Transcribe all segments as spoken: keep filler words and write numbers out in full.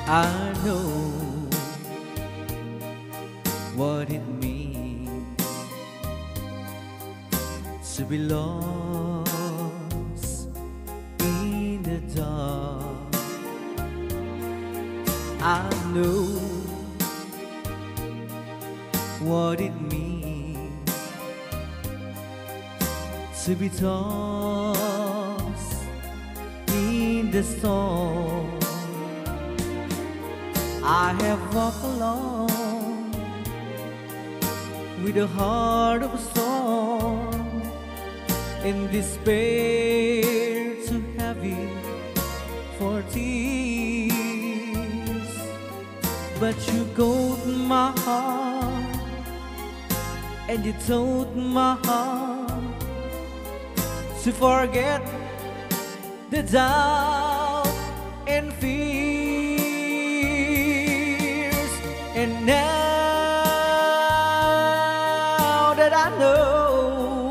I know what it means to be lost in the dark. I know what it means to be tossed in the storm. I have walked alone with a heart of stone, in despair too heavy for tears. But you caught my heart and you told my heart to forget the doubt and fears. And now that I know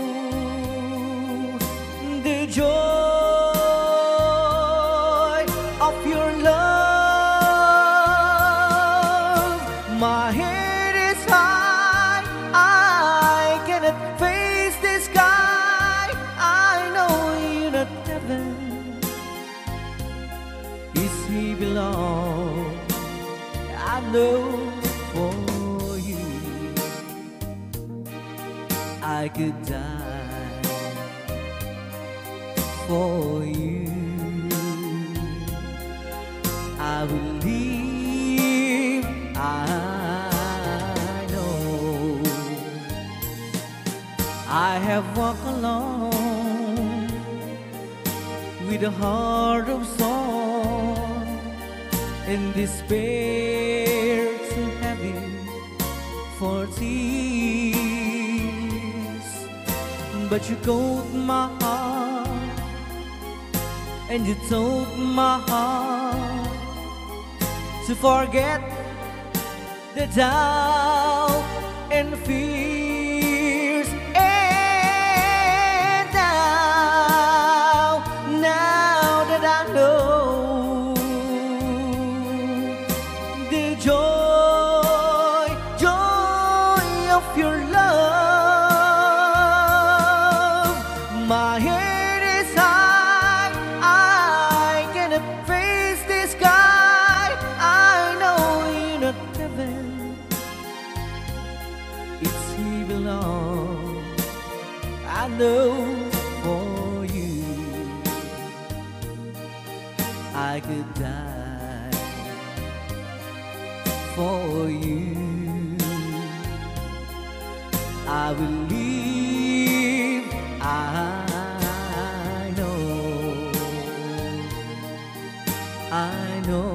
the joy of your love, my head is high, I cannot face the sky. I know you're not heaven, is he belong. I know for you I could die for you. I will live, I know. I have walked alone with a heart of stone, in despair too heavy for tears. But you caught my heart and you told my heart to forget the doubt and fears. And now, now that I know the joy, joy of your love, my head is high, I cannot face the sky. I know you're not heaven, it's he belong. I know for you I could die for you. I will live, I know, I know.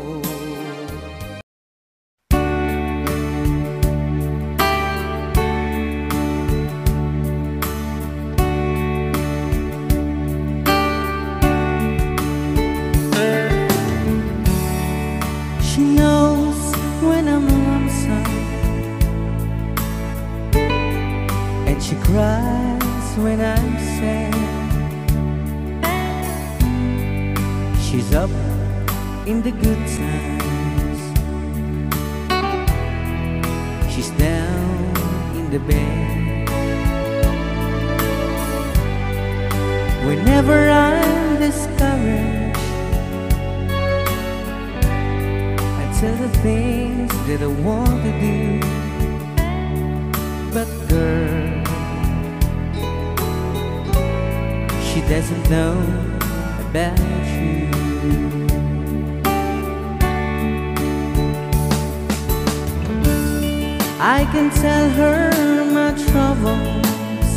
She knows when I'm lonesome, and she cries when I'm sad. She's up in the good times, she's down in the bed. Whenever I'm discouraged, tell the things that I want to do. But girl, she doesn't know about you. I can tell her my troubles,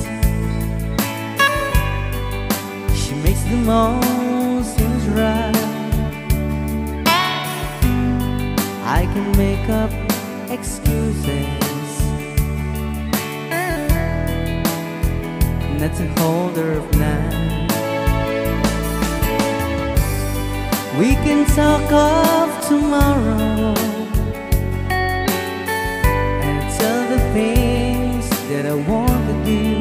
she makes them all seems right. I can make up excuses not to hold her of night. We can talk of tomorrow and tell the things that I want to do.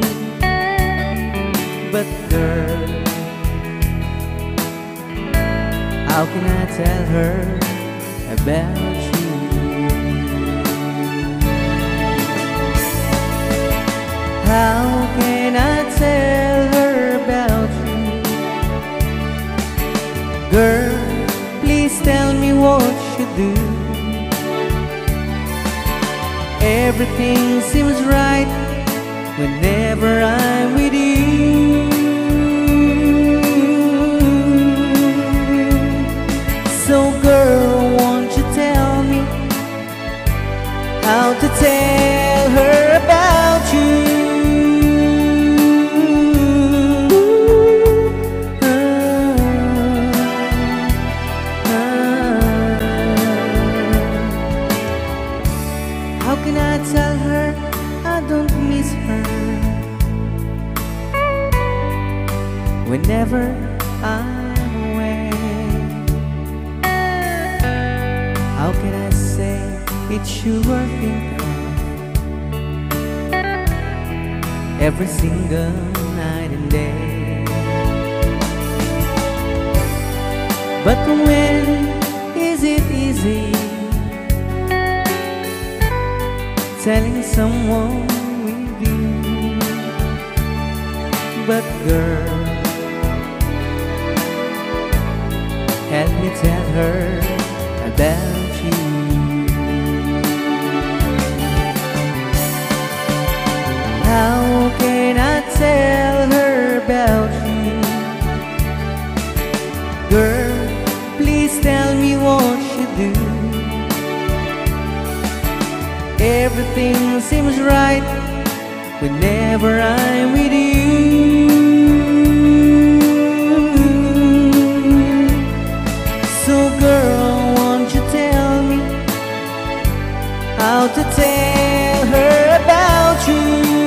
But girl, how can I tell her about you. How can I tell her about you? Girl, please tell me what you do. Everything seems right whenever I'm with you. So girl, won't you tell me how to tell her about you? How can I tell her I don't miss her whenever I'm away? How can I say it's you I think of every single night and day? But when is it easy telling someone with you? But girl, help me tell her about you. How can I tell her about you? Girl, please tell me what you do. Everything seems right whenever I'm with you. So girl, won't you tell me how to tell her about you?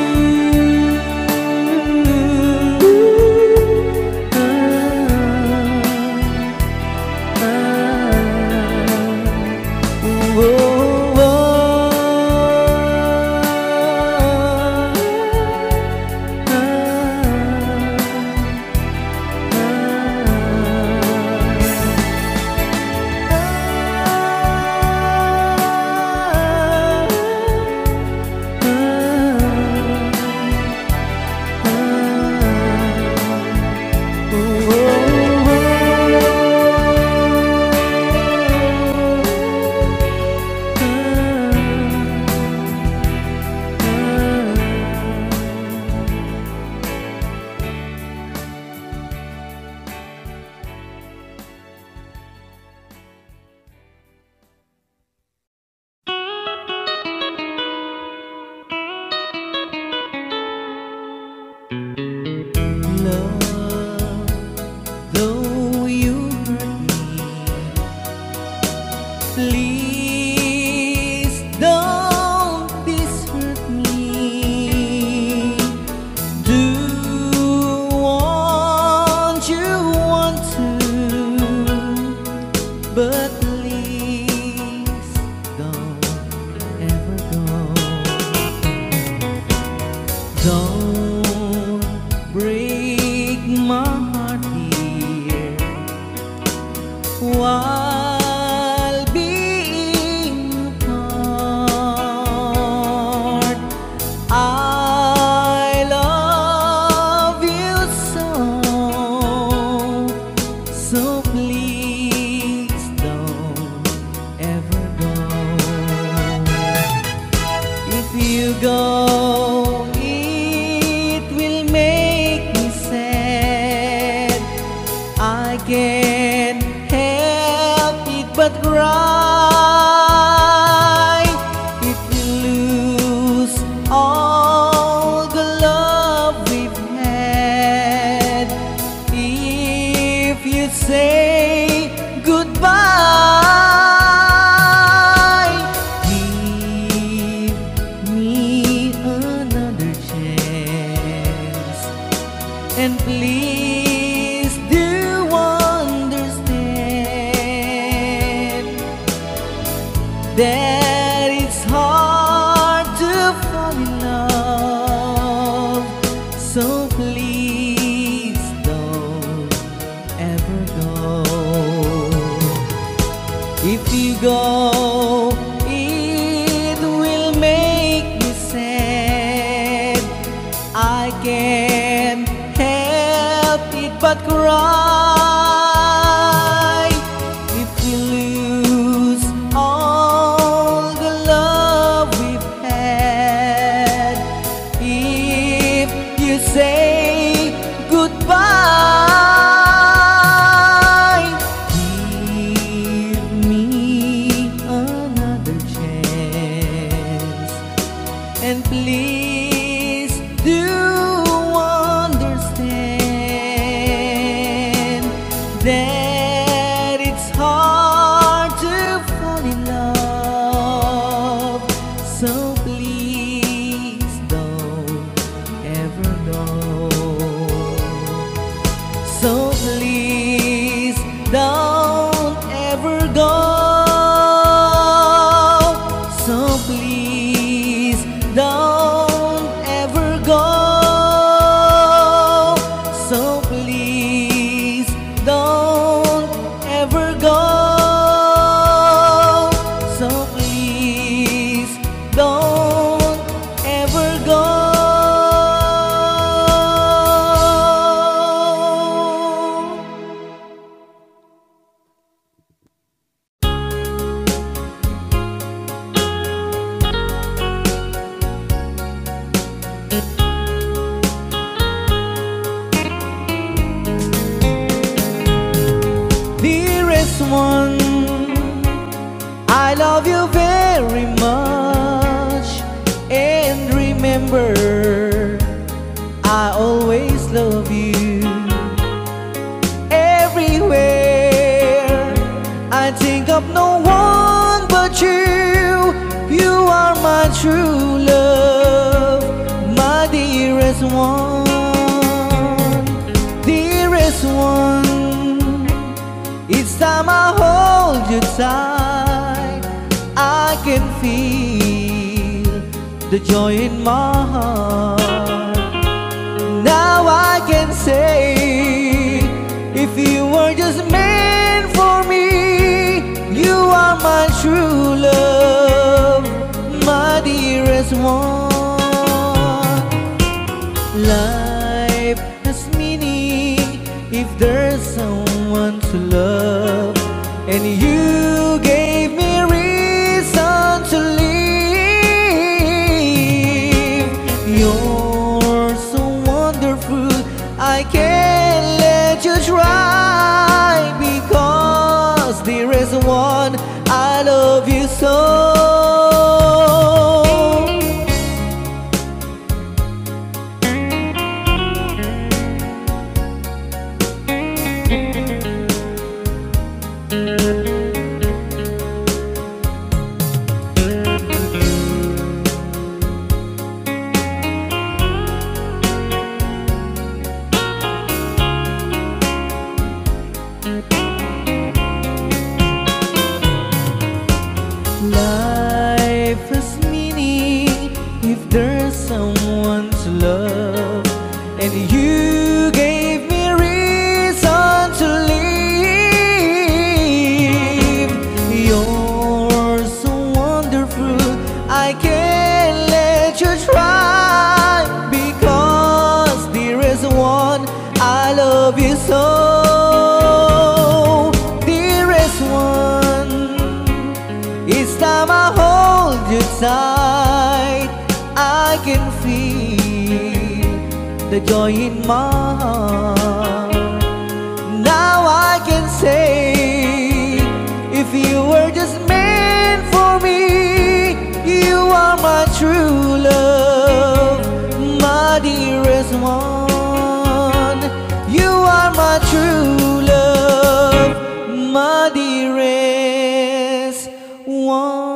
Please don't desert me. Do what you want to, but please don't ever go. Don't break my heart here. Why? Go, it will make me sad. I can't help it but cry if we lose all the love we've had. If you say goodbye, and please do understand that it's hard to fall in love. So please don't ever go. If you go, it will make me sad. I can't help it but cry. If we lose all the love we've had, if you say goodbye, give me another chance, and please do understand that it's hard to fall in love. So please don't ever go. So please don't ever go. So please don't ever go. So please don't ever go. So please don't ever go. Dearest one, I love you very much, and remember, I always love you. Everywhere I think of no one but you. You are my true love, my dearest one. Dearest one, each time I hold you tight, I can feel the joy in my heart. Now I can say, if you were just meant for me, you are my true love, my dearest one. Life has meaning if there's someone to love, and you gave me reason to live. You're so wonderful, I can't let you try, because dearest one, I love you so. Life has meaning if there's someone to love, and you gave me reason to live. You're so wonderful, I can't let you try, because dearest one, I love you so. Dearest one, each time I hold you tight, I can feel the joy in my heart. Now I can say, if you were just meant for me, you are my true love, my dearest one. You are my true love, my dearest one.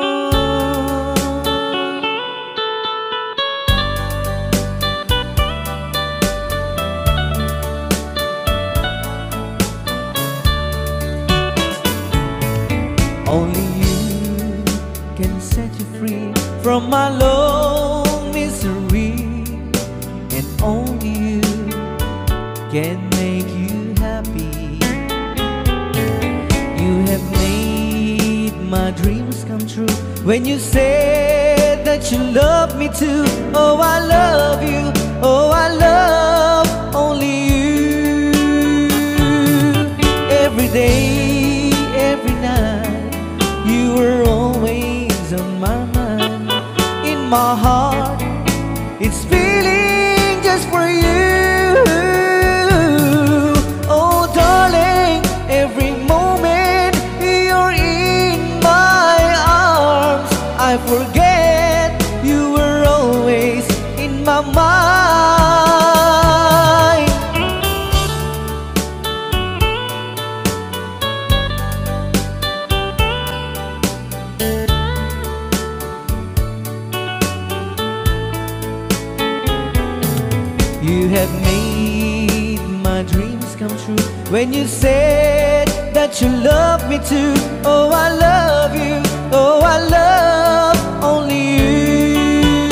Only you can set you free from my long misery, and only you can make you happy. You have made when you said that you love me too. Oh, I love you, oh, I love only you. Every day, every night, you were always on my mind. In my heart, it's feeling just for you. Oh, darling, every moment you're in my arms, I forget you were always in my mind. You have made my dreams come true when you said that you love me too. Oh, I love you, oh, I love only you.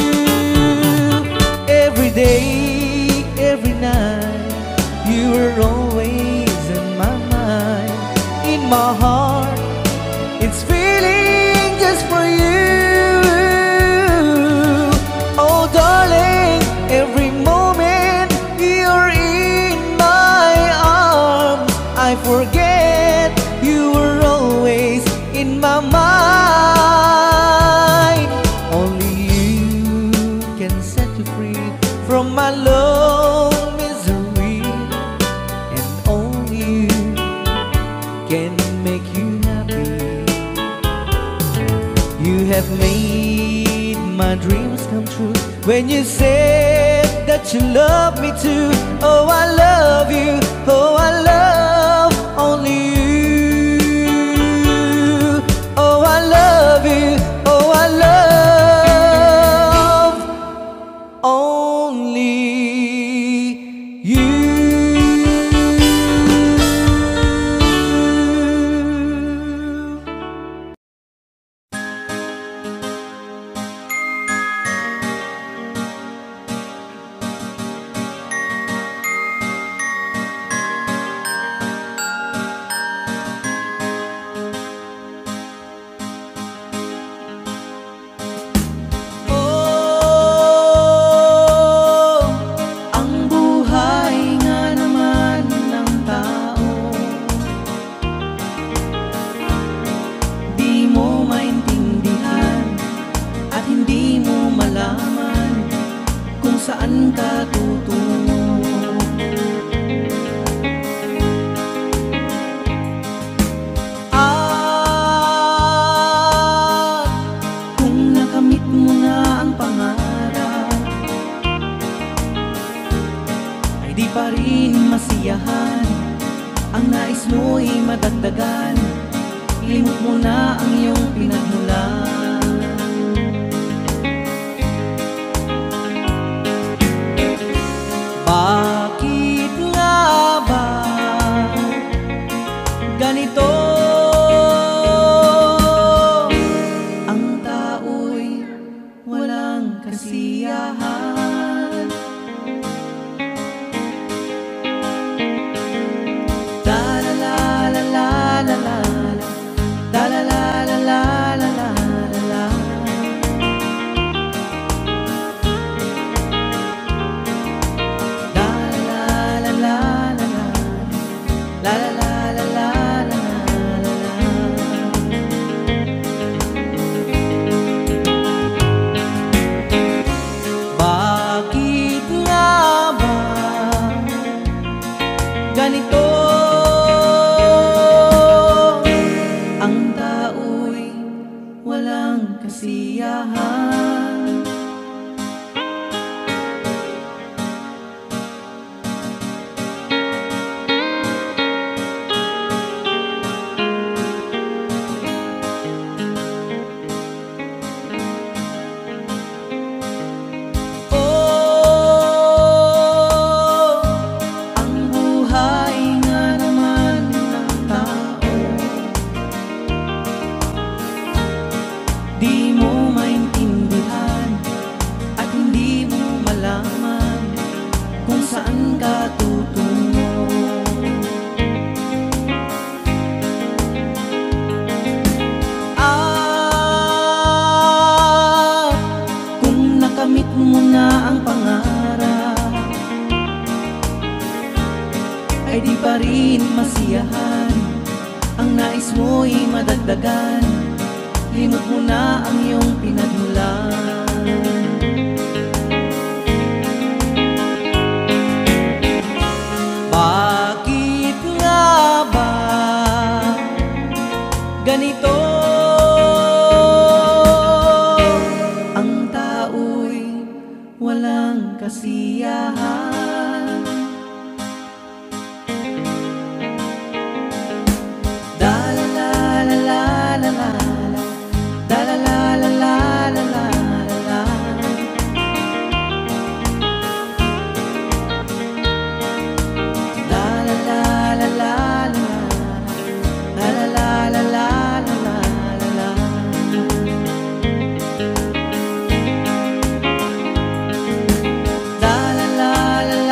Every day, every night, you were always in my mind. In my heart, it's feeling just for you. Oh, darling, every moment you're in my arms, I forget you were always in my mind. Only you can set you free from my love misery, and only you can make you happy. You have made my dreams come true when you said that you love me too. Oh, I love you, oh, I love only you. Oh, I love you, oh, I love only you. Saan ka tutungo? At kung nakamit mo na ang pangarap, ay di pa rin masiyahan. Ang nais mo'y madagdagan, limot mo na ang iyong pinagmulan. Bakit nga ba ganito? Ang tao'y walang kasiyahan. La la la la la la la, la la la la la la la la. La la la la la la la la. Bakit nga ba ganito? Ang tao'y walang kasiyahan. Di mo maintindihan rin masiyahan, ang nais mo'y madagdagan, limot mo na ang iyong pinagmulan. Bakit nga ba ganito? Ang tao'y walang kasiyahan. Da-la-la-la-la-la-la, da-la-la-la-la-la-la-la. La la la la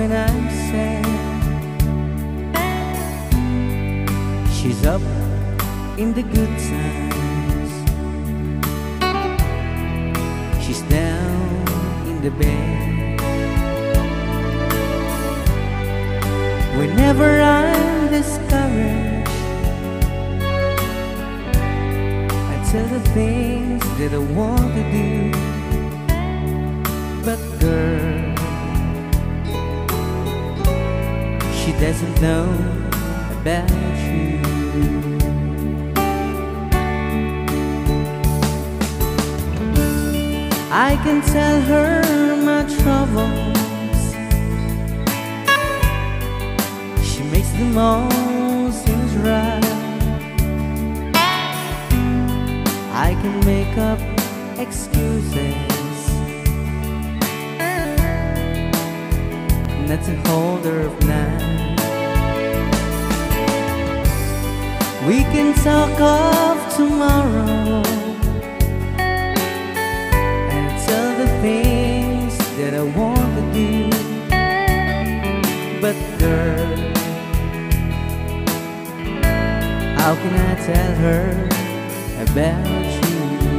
can I say? She's up in the good times, she's down in the bed. Whenever I'm discouraged, I tell the things that I want to do. But girl, she doesn't know about you. I can tell her my troubles, she makes them all seem right. I can make up excuses not to hold her of night. We can talk of tomorrow and tell the things that I want to do. But girl, how can I tell her about you?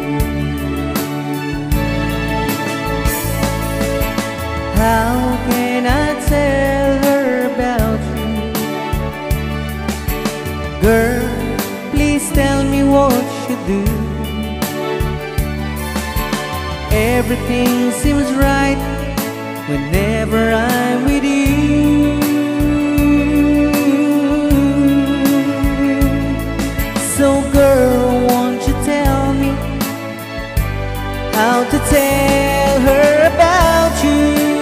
How can I tell her about you? Girl, please tell me what you do. Everything seems right whenever I'm with you. So girl, won't you tell me how to tell her about you?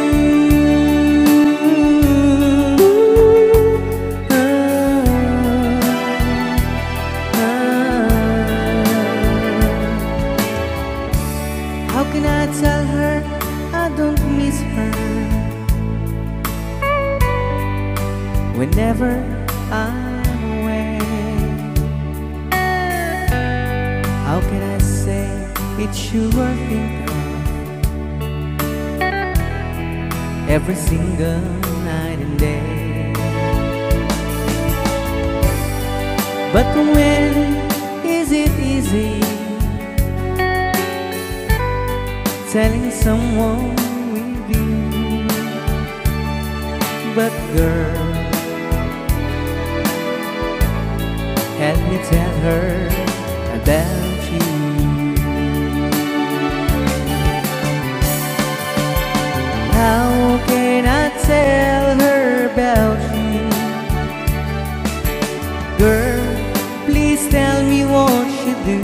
How can I tell her I don't miss her whenever I'm away? How can I say it's you I think of every single night and day? But when is it easy telling someone with you? But girl, help me tell her about you. How can I tell her about you? Girl, please tell me what you do.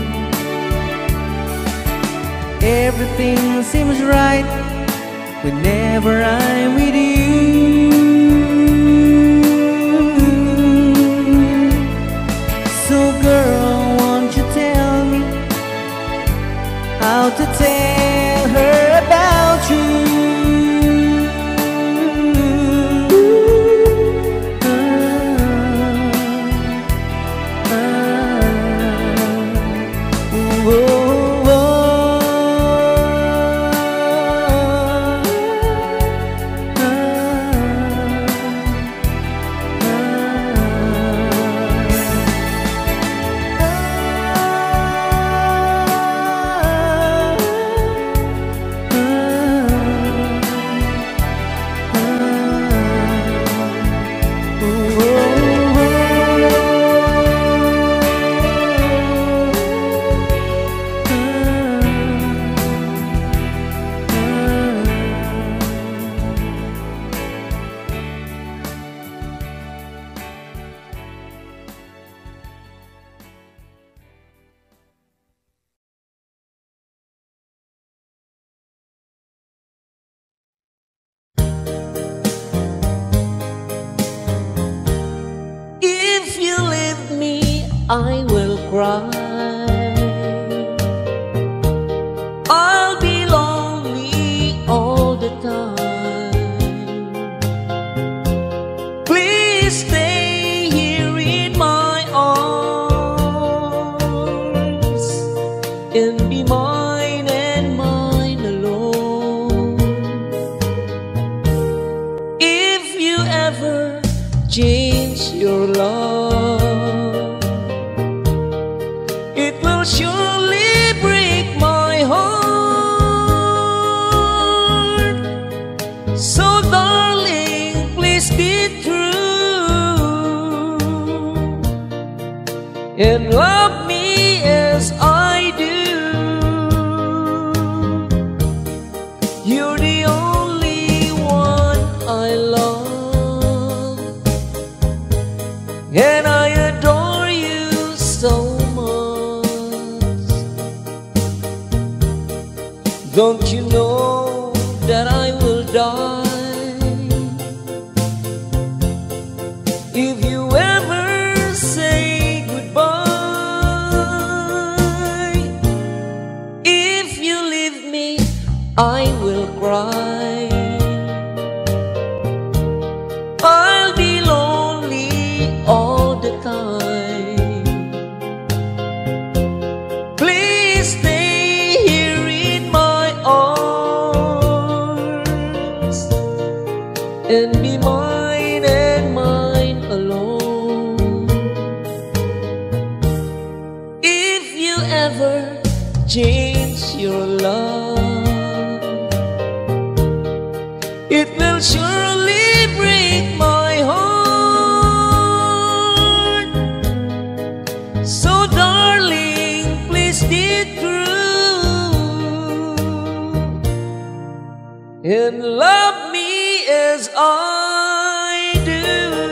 Everything seems right whenever I'm with you. So girl, won't you tell me how to tell her about you? I will cry. I'll be lonely all the time. Please stay here in my arms and be mine and mine alone. ever change your love, it will surely break my heart. So darling, please be true and love me as I do. You're the only one I love, and I adore you so much. Don't you know that I will die if you ever say goodbye? If you leave me, I will cry. I'll be lonely all the time. Please stay here in my arms and be mine and mine alone. If you ever change your love, it will surely break my heart. So darling, please be true and love me as I do.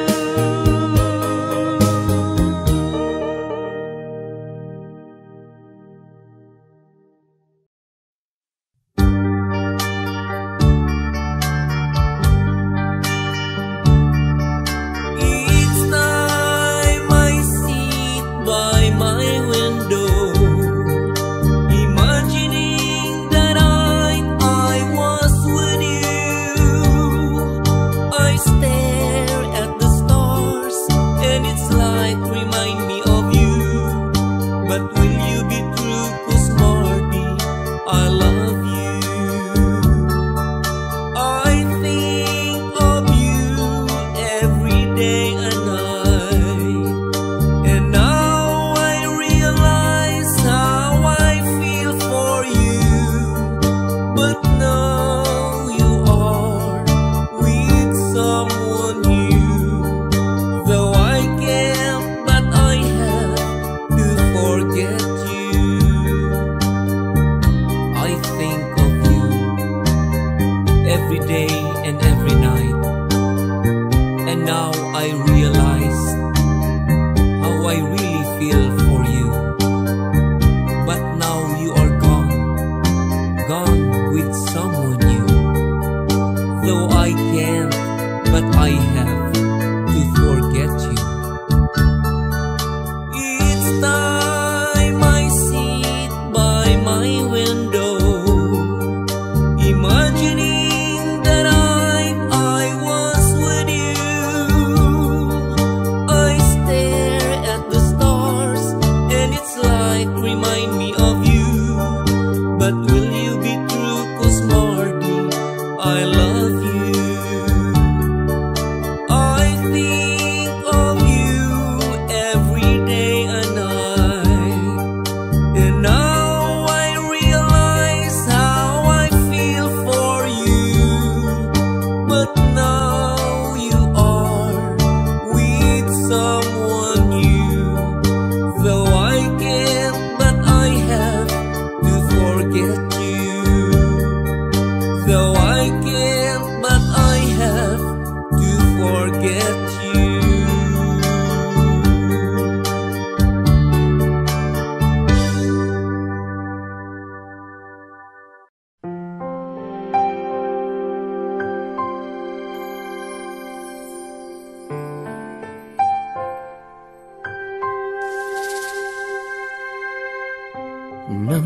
Na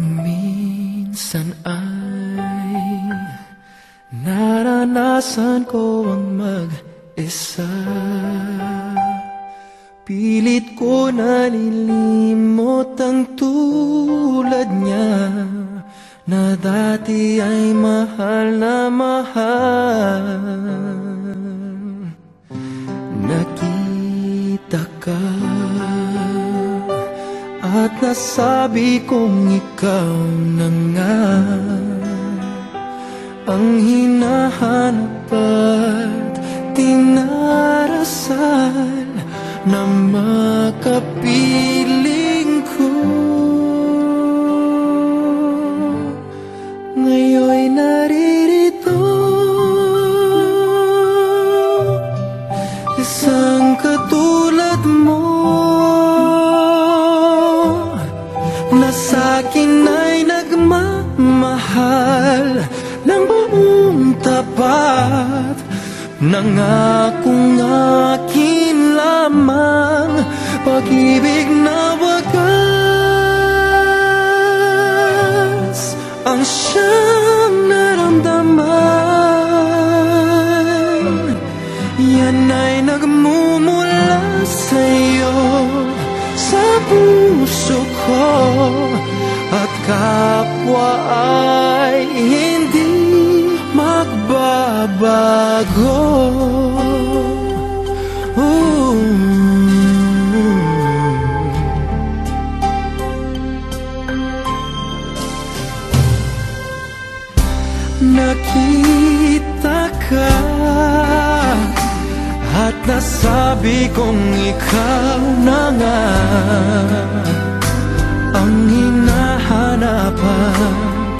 minsan ay naranasan ko ang mag-isa. Pilit ko nalilimot ang tulad niya, na dati ay mahal na mahal. ka, at nasabi kong ikaw na nga ang hinahanap at tinarasal na makapiling ko. Ngayon'y naririto, isang katulad mo na sa'kin ay nagmamahal ng buong tapat. Nangakong akin lamang, pag-ibig na wagas ang siyang naramdaman. Yan ay nagmumula sa'yo, sa puso ko, at kapwa ay hindi magbabago. Ooh. Nakita ka at nasabi kong ikaw na nga ang hinahanap at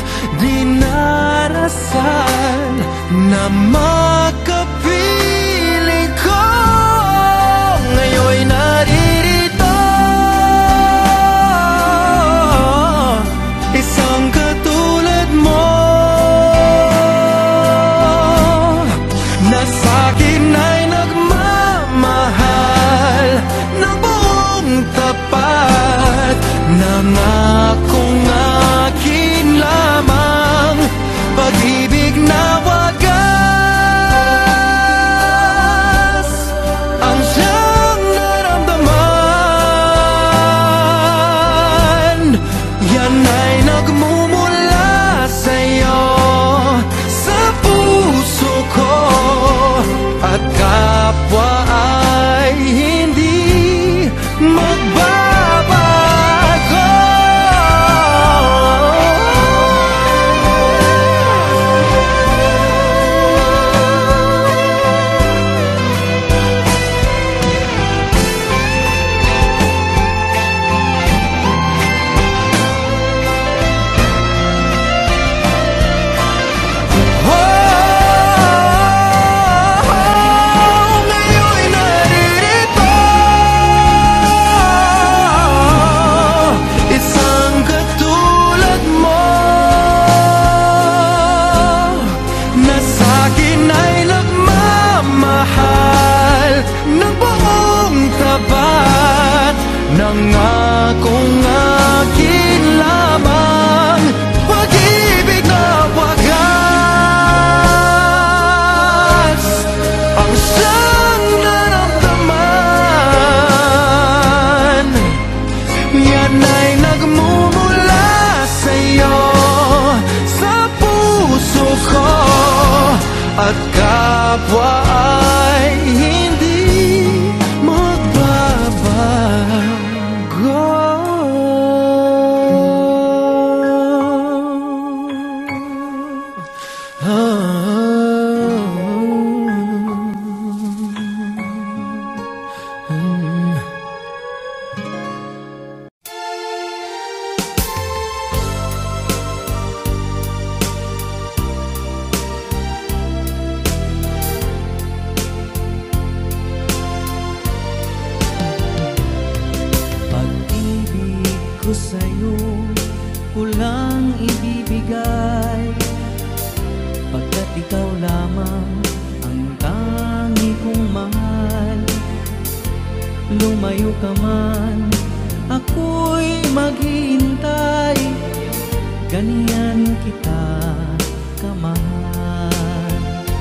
dinarasal na makapiling ko. Ngayon'y naririto, isang katulad mo na sa'kin ay nagmamahal ng buong tapat. Nangakong akin lamang, pag-ibig na wagas ang siyang naramdaman. Yan ay nagmumula sa'yo, sa puso ko, at kapwa ay hindi magbabago. Nangakong akin lamang, pag-ibig na wagas ang siyang naramdaman. Yan ay nagmumula sa'yo, sa puso ko, at kapwa ay hindi magbabago. Sa'yo ko lang ibibigay, pagkat ikaw lamang ang tangi kong mahal. Lumayo ka man, ako'y maghihintay, ganyan kita kamahal.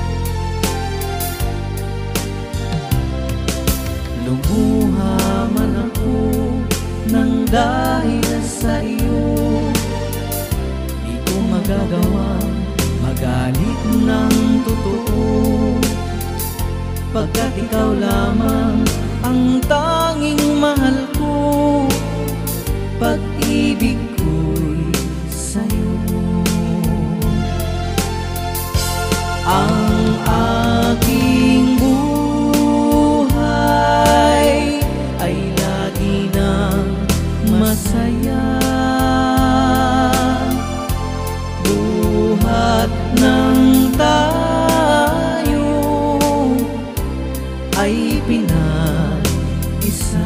Lumuha man ako nang dahil sa iyo, di ko magagawang magalit ng totoo, pagkat ikaw lamang ang tanging mahal ko, pag-ibig ko'y sa'yo. Ang aking buhay ay lagi nang masaya, buhat ng tayo ay pinag-isa.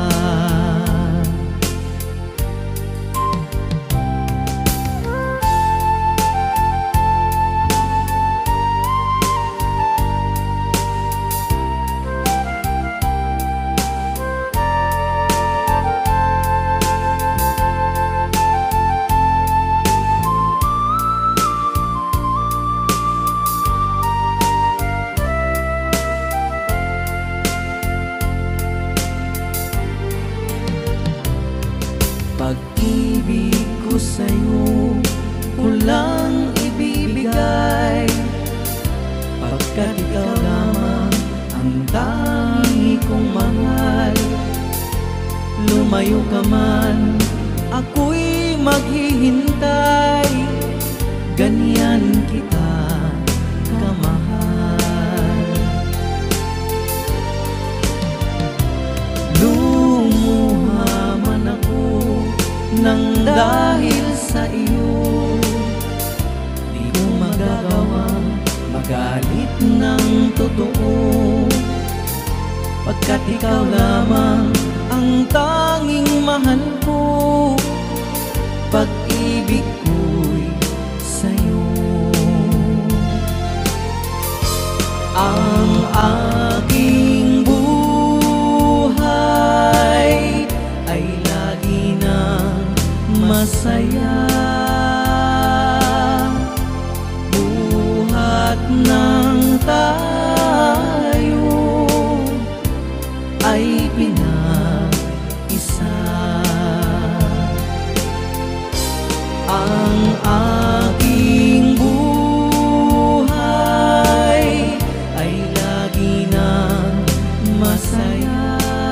Pag-ibig ko sa'yo ko lang ibibigay, pagkat ikaw lamang ang tangi kong mahal. Lumayo ka man, ako'y maghihintay, ganyan kita kamahal. Lumuha man ako nang dahil sa iyo, di ko magagawang magalit ng totoo, pagkat ikaw lamang ang tanging mahal ko, pag-ibig ko'y sa'yo. Ang aking buhay ay lagi nang masaya, buhat ng tayo ay pinag-isa. Ang aking buhay ay lagi nang masaya,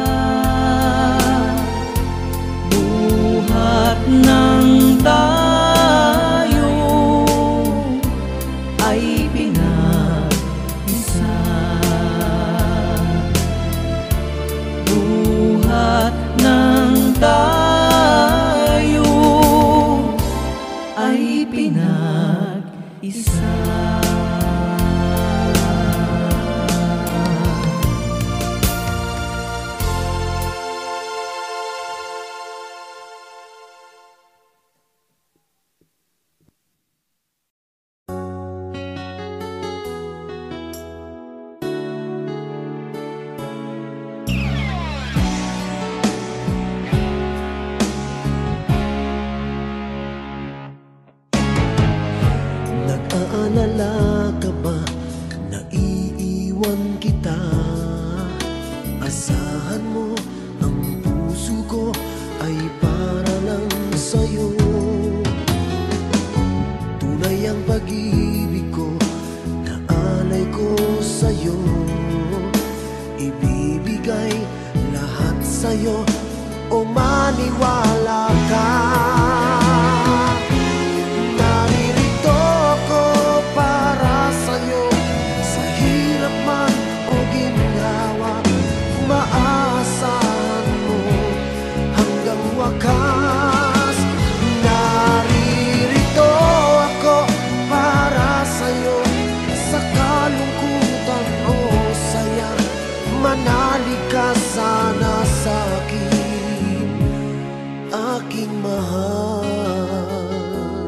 buhat ng tayo ay pinag-isa. Buhat ng tayo ay pinag-isa. Nag-aalala ka ba na iiwan kita? Asahan mo, ang puso ko ay para lang sa'yo. Tunay ang pag-ibig ko na alay ko sa'yo, ibibigay lahat sa'yo, o maniwala ka. Manalig ka sana sa'kin, aking mahal.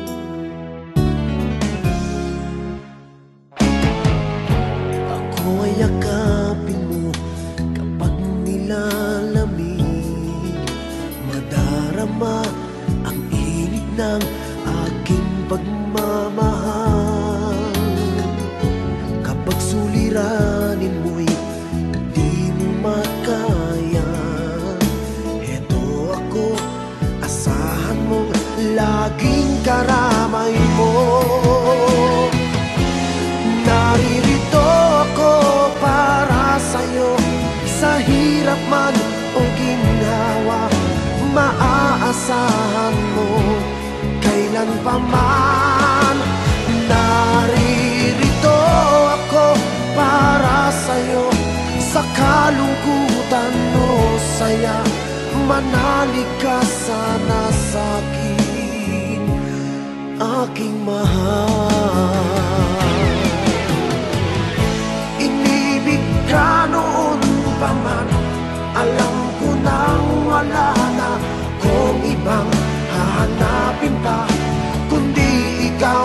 Ako ay yakapin mo kapag nilalamig, madarama ang init ng aking pagmamahal. Kapag suliranin mo'y makaya, heto ako, asahan mong laging karamay mo. Naririto ako para sa'yo. pa man. Naririto ako para sa'yo, sa kalungkutan o saya. Manalig ka sana sa'kin, aking mahal. Inibig ka noon pa man, alam ko nang wala na kung ibang hahanapin pa, kundi ikaw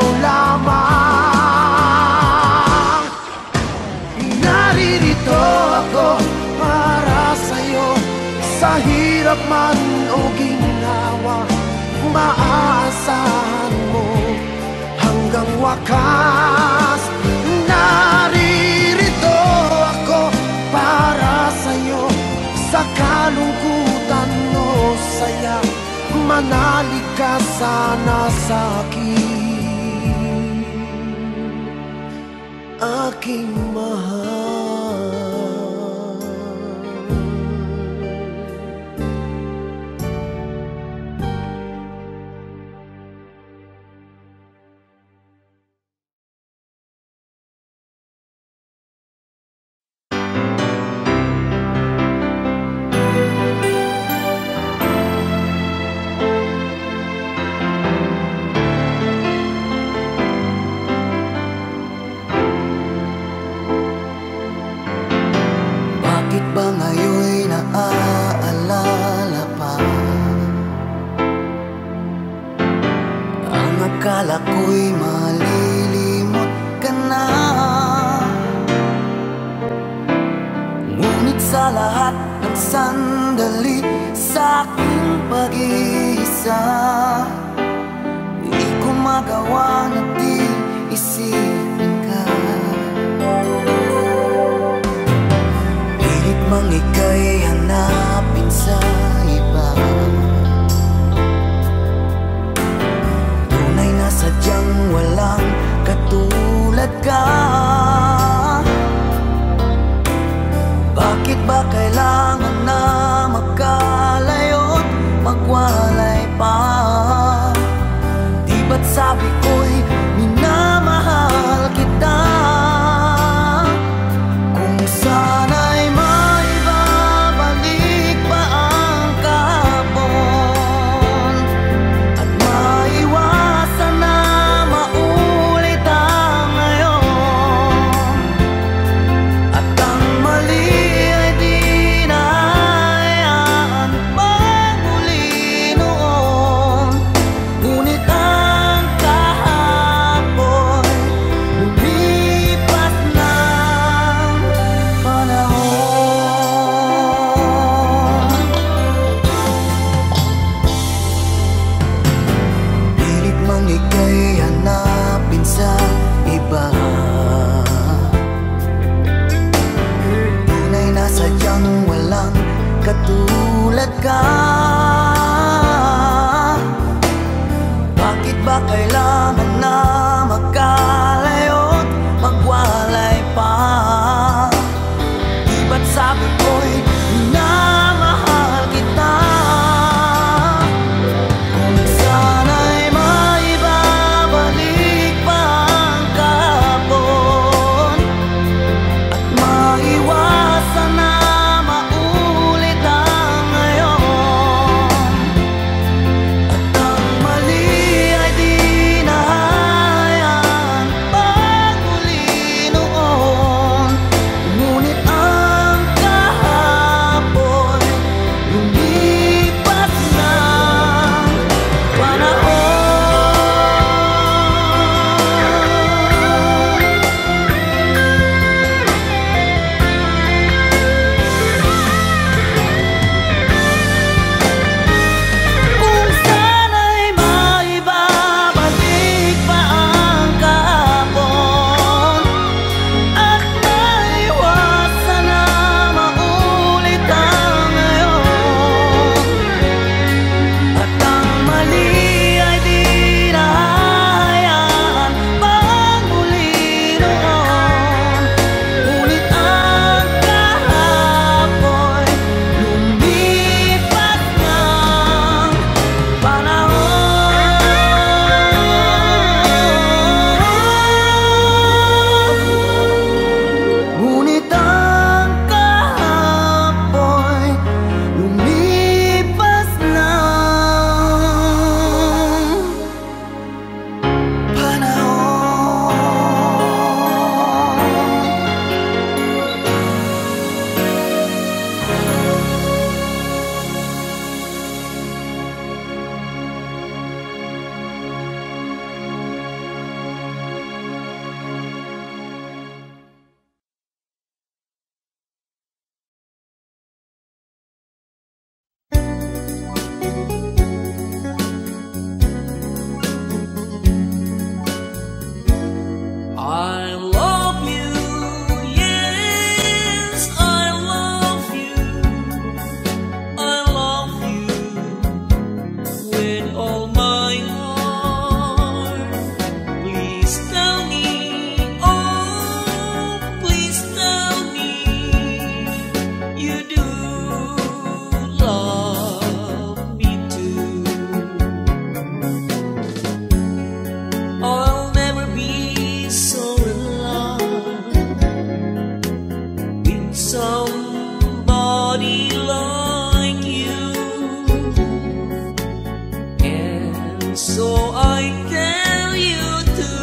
lamang. Naririto ako para sa'yo, sa hirap man o ginawa. Maaasahan mo hanggang wakas. Naririto ako para sa'yo, sa kalungkutan o saya. Manalig ka sana sa'kin, aking mahal. Ba ngayon'y naaalala pa ang akala ko'y malilimot ka na? Ngunit sa lahat ng sandali sa aking pag-iisa, di ko magawa na di isipin ka. Mang ika'y hanapin sa iba, tunay na sadyang walang katulad ka. Bakit ba kailangan na magkalayo't magwalay pa? Di ba't sabi ko'y minamahal kita? Kung sana'y Naririto somebody like you. And so I tell you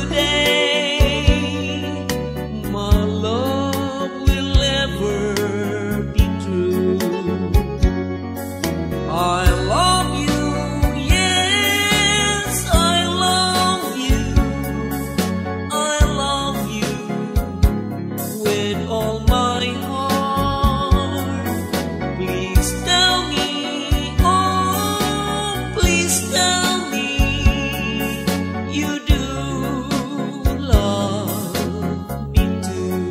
today, my love will never be true. I love you, yes, I love you. I love you with all my heart. Please tell me, oh, please tell me you do love me too.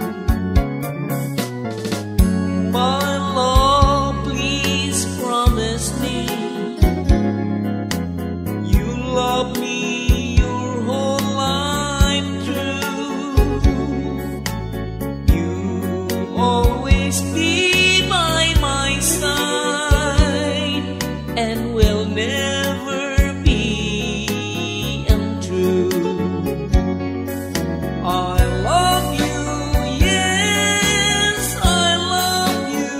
My love, please promise me you love me your whole life through. You'll always be by my side and will never be untrue. I love you, yes, I love you.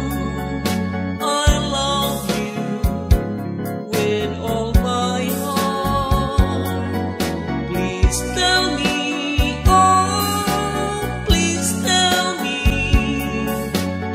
I love you with all my heart. Please tell me, oh, please tell me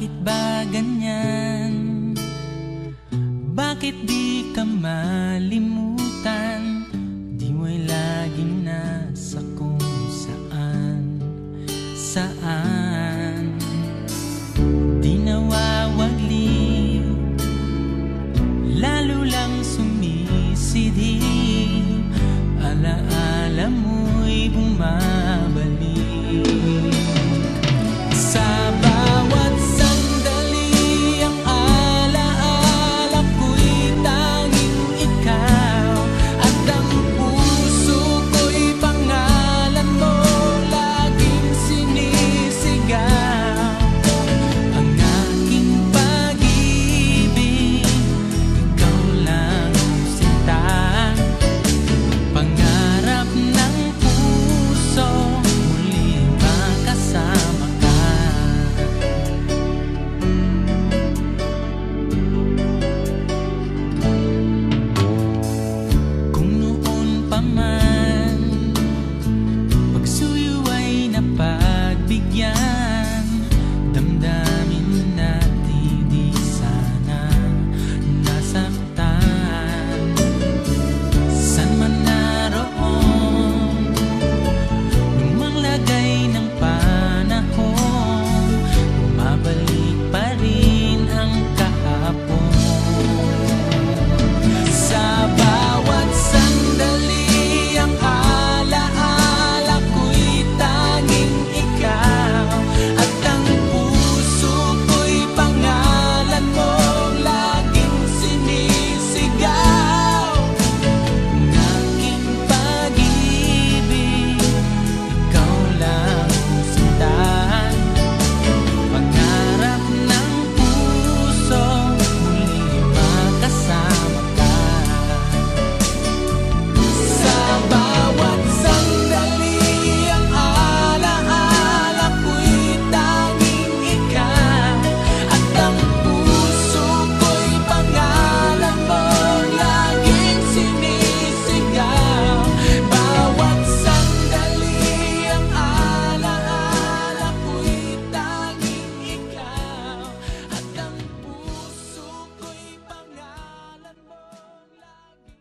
Bakit ba ganyan? Bakit di ka malimutan? Di mo'y laging nasa kung saan, saan. Di nawawagli, lalo lang sumisidhi. Alaala mo'y bumabalik. Sa bawat sandali, ang alaala ko'y tanging ikaw. At ang puso ko'y pangalan mo laging sinisigaw. Ang aking pag-ibig, ikaw lang sinta. Pangarap ng puso, muling makasama ka. Kung noon pa man pagsuyo ay napagbigyan, damdamin natin di sana nasaktan. San man naroon, lumang lagay ng panahon, bumabalik pa rin ang kahapon. Sa bawat sandali, ang alaala ko'y tanging ikaw. At ang puso ko'y pangalan mo laging sinisigaw. Ang aking pag-ibig, ikaw lang sinta. Pangarap ng puso, muling makasama ka. Sa bawat sandali, ang alaala ko'y tanging ikaw. At ang puso ko'y pangalan mo laging sinisigaw. Bawat sandali, ang alaala ko'y tanging ikaw. At ang puso ko'y pangalan mo laging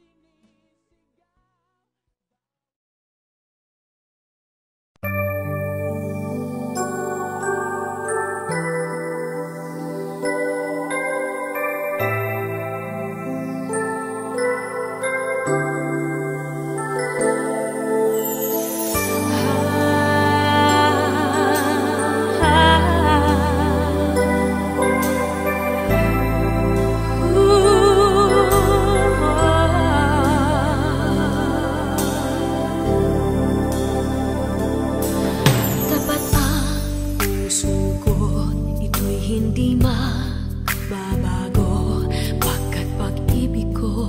Tapat ang puso ko, ito'y hindi mababago. Pagkat pag-ibig ko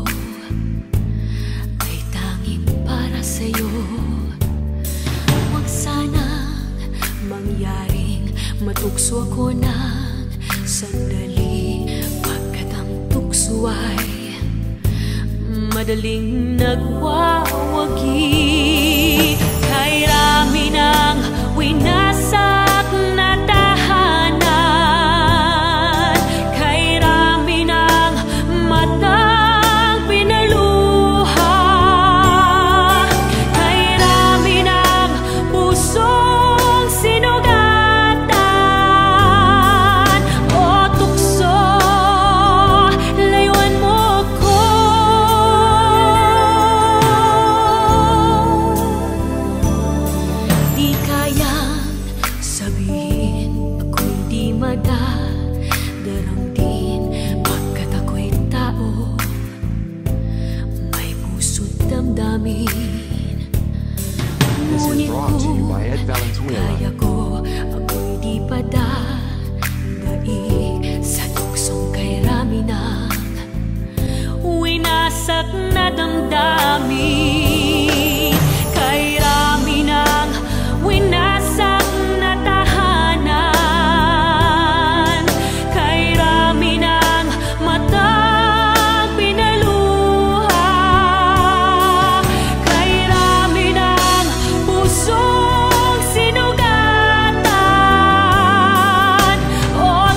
ay tanging para sa'yo. Huwag sanang mangyaring matukso ako ng sandali. Pagkat ang tukso ay madaling nagwawagi. Kay rami ng winasak na tahanan, kay rami ng matang pinaluha, kay rami ng pusong sinugatan. O tukso, layuan mo ko. Di kayang sabihin ako'y di madaramdin. Pagkat ako'y tao, may puso't damdamin. This is Ngunit brought to you kung by Ed Valenzuela. kaya ko, ako'y di padadaig sa tuksong kay rami ng winasak na damdamin. Kay rami ng winasak na tahanan, kay rami ng matang pinaluha, kay rami ng pusong sinugatan. O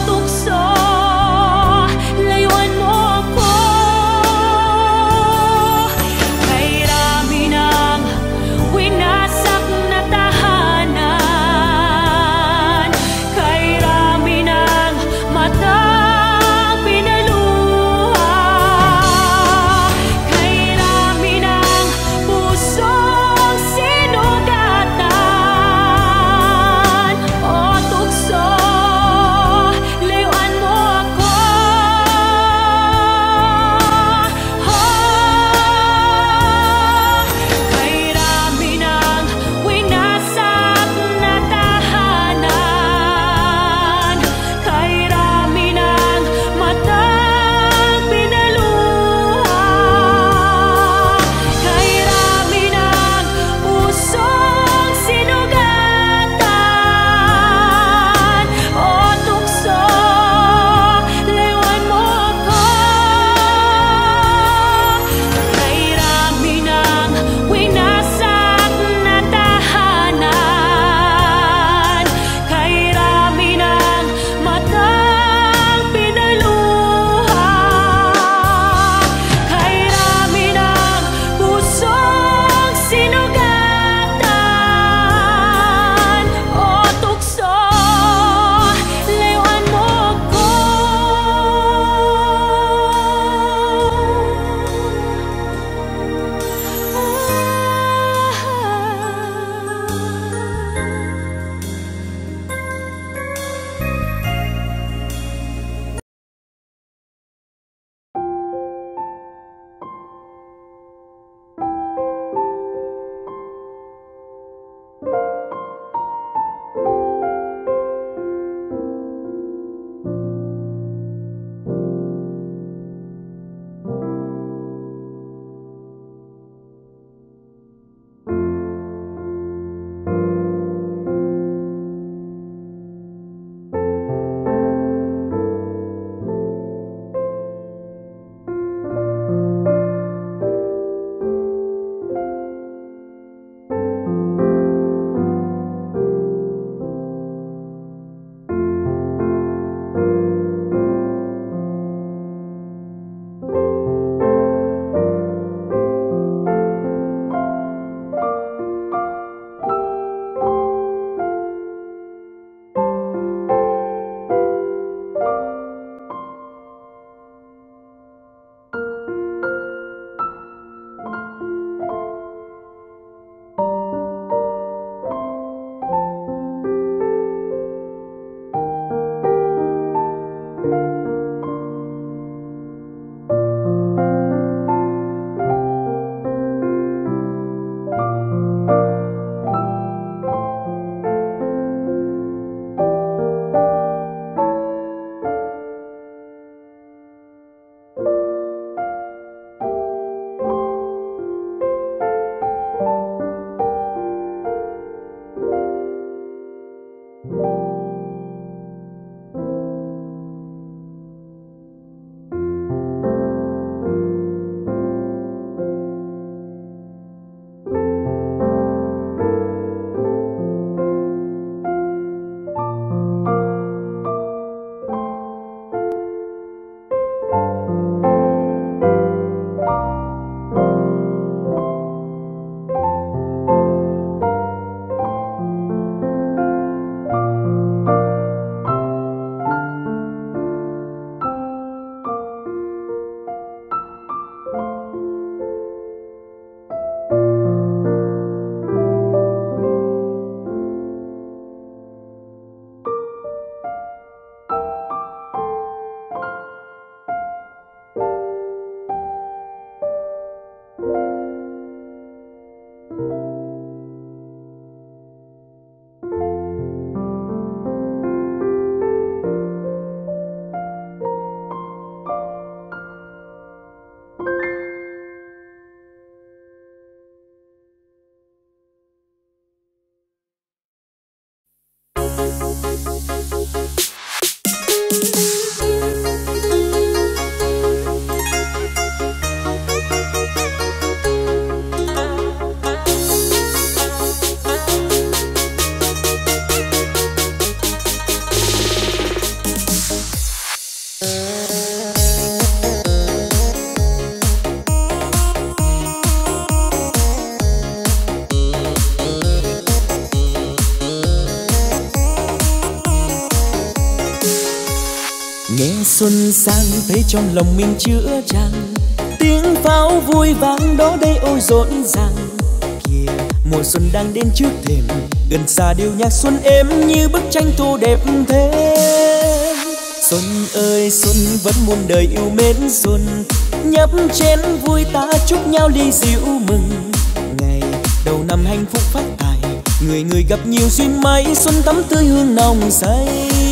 xuân sang thấy trong lòng mình chữa chan, tiếng pháo vui vang đó đây ôi rộn ràng. Kìa mùa xuân đang đến trước thềm, gần xa điệu nhạc xuân êm như bức tranh tô đẹp thế. Xuân ơi xuân vẫn muôn đời yêu mến xuân, nhấp chén vui ta chúc nhau ly rượu mừng. Ngày đầu năm hạnh phúc phát tài, người người gặp nhiều duyên may, xuân tắm tươi hương nồng say.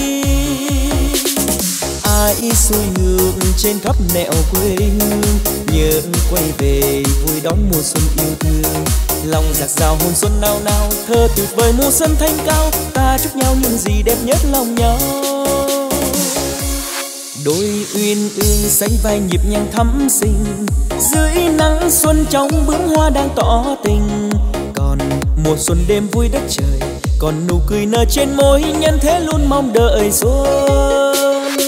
Ai xuôi ngược trên khắp nẻo quê hương, nhớ quay về vui đón mùa xuân yêu thương. Lòng giạt rào hồn xuân nao nao, thơ tuyệt vời mùa xuân thanh cao, ta chúc nhau những gì đẹp nhất lòng nhau. Đôi uyên ương sánh vai nhịp nhàng thắm xinh, dưới nắng xuân trong bướm hoa đang tỏ tình. Còn mùa xuân đêm vui đất trời, còn nụ cười nở trên môi, nhân thế luôn mong đợi xuân.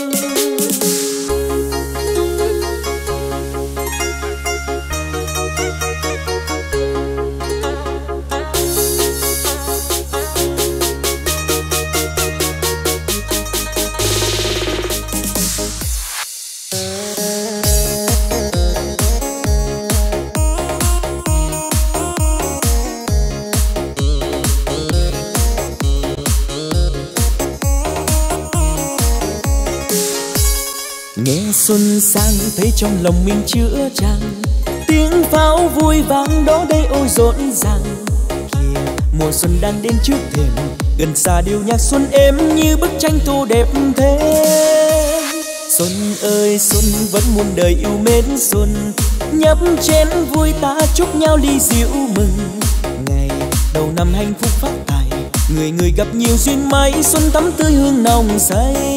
Xuân sang thấy trong lòng mình chữa chan, tiếng pháo vui vang đó đây ôi rộn ràng. Kìa mùa xuân đang đến trước thềm, gần xa điệu nhạc xuân êm như bức tranh tô đẹp thế. Xuân ơi xuân vẫn muôn đời yêu mến xuân, nhấp chén vui ta chúc nhau ly rượu mừng. Ngày đầu năm hạnh phúc phát tài, người người gặp nhiều duyên may, xuân tắm tươi hương nồng say.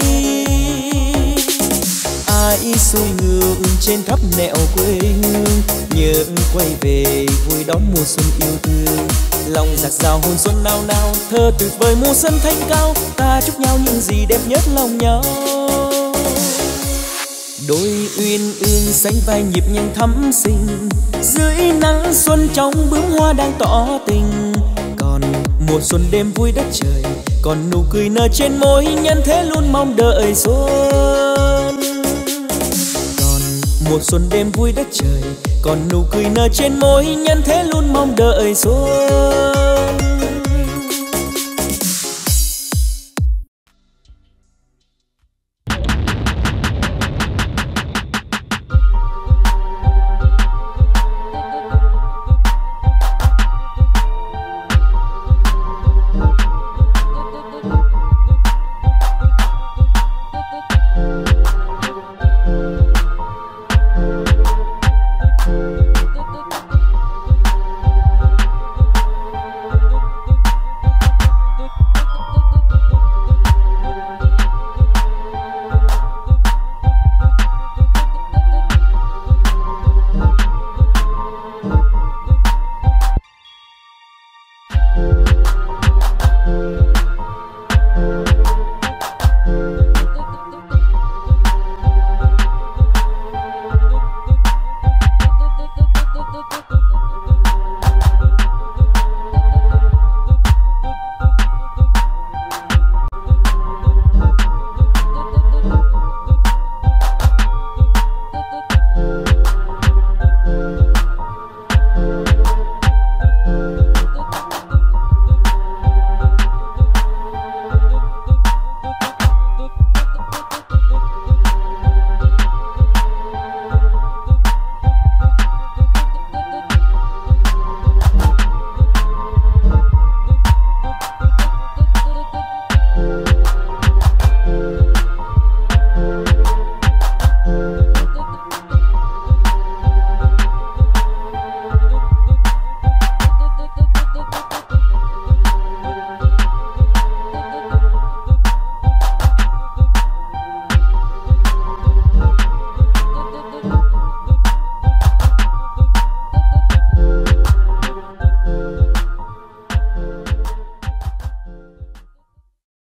Ai xuôi ngược trên khắp nẻo quê hương, nhớ quay về vui đón mùa xuân yêu thương. Lòng giạt rào hồn xuân nao nao, thơ tuyệt vời mùa xuân thanh cao, ta chúc nhau những gì đẹp nhất lòng nhau. Đôi uyên ương sánh vai nhịp nhàng thắm xinh, dưới nắng xuân trong bướm hoa đang tỏ tình. Còn mùa xuân đêm vui đất trời, còn nụ cười nở trên môi, nhân thế luôn mong đợi xuân. Mùa xuân đêm vui đất trời, còn nụ cười nở trên môi, nhân thế luôn mong đợi xuân.